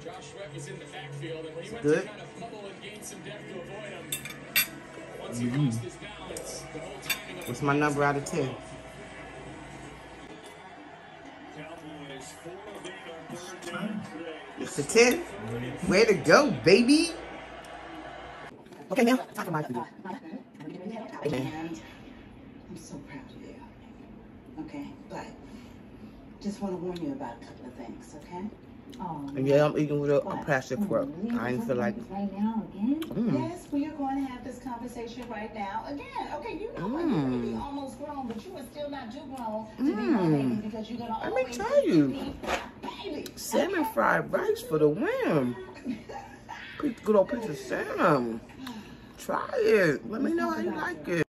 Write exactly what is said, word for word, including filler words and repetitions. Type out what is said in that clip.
It's good. Mm-hmm. What's my number out of ten? It's a ten. Way to go, baby. Okay, now talk about food. And I'm so proud of you. Okay, but just want to warn you about a couple of things, okay? Oh, yeah, I'm eating with a, a plastic fork. I didn't feel like. Right now again? Mm. Yes, we are going to have this conversation right now again. Okay, you know what? Mm. You're going to be almost grown, but you are still not too grown to Mm. be my baby because you're going to Let me always tell you. be my baby. Salmon fried rice for the win. Good old piece of salmon. Try it. Let me know how you like it.